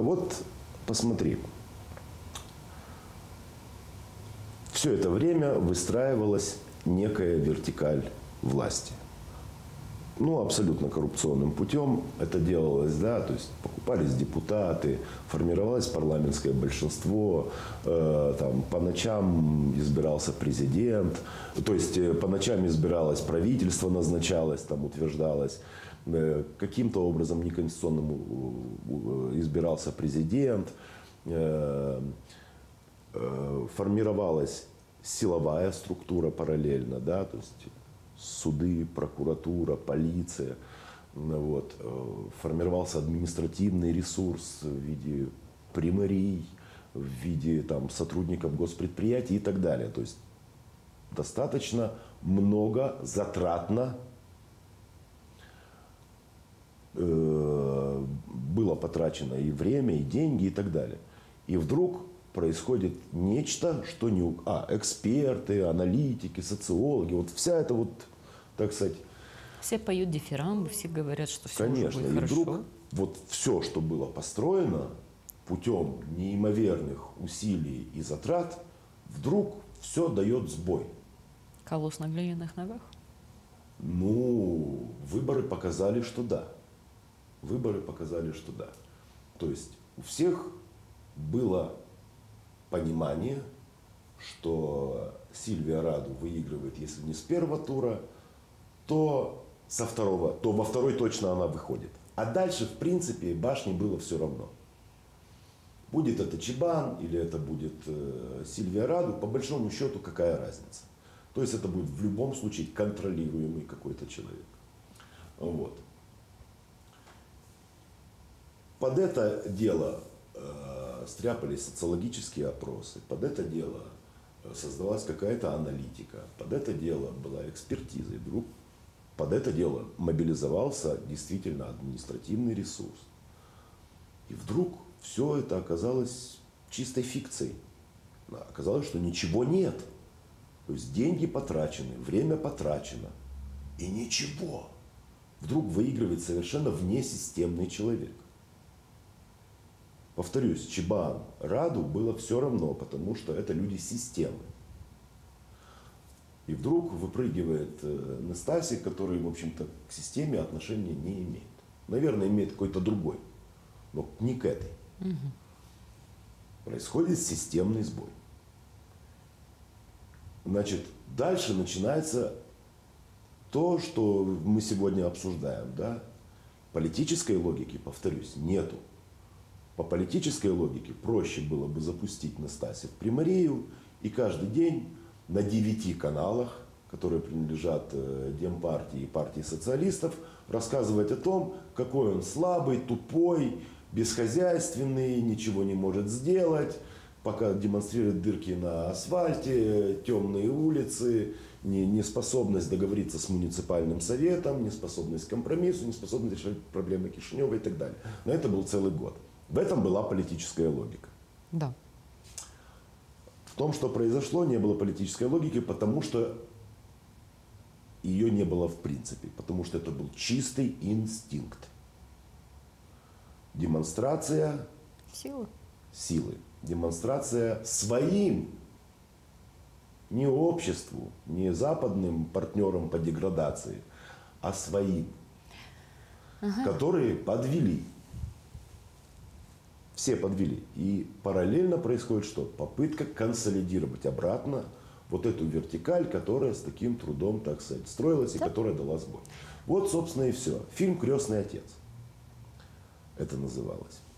Вот посмотри. Все это время выстраивалась некая вертикаль власти. Ну, абсолютно коррупционным путем это делалось, да, то есть покупались депутаты, формировалось парламентское большинство, там, по ночам избирался президент, то есть по ночам избиралось правительство, назначалось, там, утверждалось, каким-то образом неконституционным избирался президент, формировалась силовая структура параллельно, да, то есть суды, прокуратура, полиция, вот, формировался административный ресурс в виде примарий, в виде там, сотрудников госпредприятий и так далее. То есть достаточно много затратно было потрачено и время, и деньги, и так далее. И вдруг происходит нечто, что не... эксперты, аналитики, социологи, вот вся эта вот, так сказать... Все поют дифирамбы, все говорят, что все Конечно, уже будет и хорошо. вдруг вот все, что было построено путем неимоверных усилий и затрат, вдруг все дает сбой. Колосс на глиняных ногах? Ну, выборы показали, что да. Выборы показали, что да. То есть у всех было понимание, что Сильвия Раду выигрывает, если не с первого тура, то со второго, то во второй точно она выходит. А дальше, в принципе, башне было все равно. Будет это Чебан или это будет Сильвия Раду, по большому счету, какая разница. То есть это будет в любом случае контролируемый какой-то человек. Вот. Под это дело стряпались социологические опросы, под это дело создавалась какая-то аналитика, под это дело была экспертиза, и вдруг под это дело мобилизовался действительно административный ресурс. И вдруг все это оказалось чистой фикцией. Оказалось, что ничего нет. То есть деньги потрачены, время потрачено, и ничего. Вдруг выигрывает совершенно внесистемный человек. Повторюсь, Чебан, Раду было все равно, потому что это люди системы. И вдруг выпрыгивает Настасья, который, в общем-то, к системе отношения не имеет. Наверное, имеет какой-то другой, но не к этой. Угу. Происходит системный сбой. Значит, дальше начинается то, что мы сегодня обсуждаем. Да? Политической логики, повторюсь, нету. По политической логике проще было бы запустить Настасью в примарию и каждый день на 9 каналах, которые принадлежат Демпартии и партии социалистов, рассказывать о том, какой он слабый, тупой, бесхозяйственный, ничего не может сделать, пока демонстрирует дырки на асфальте, темные улицы, неспособность договориться с муниципальным советом, неспособность к компромиссу, неспособность решать проблемы Кишинева и так далее. Но это был целый год. В этом была политическая логика. Да. В том, что произошло, не было политической логики, потому что ее не было в принципе. Потому что это был чистый инстинкт. Демонстрация силы. Демонстрация своим, не обществу, не западным партнерам по деградации, а своим, которые подвели. Все подвели. И параллельно происходит что? Попытка консолидировать обратно вот эту вертикаль, которая с таким трудом, так сказать, строилась и которая дала сбой. Вот, собственно, и все. Фильм «Крестный отец» это называлось.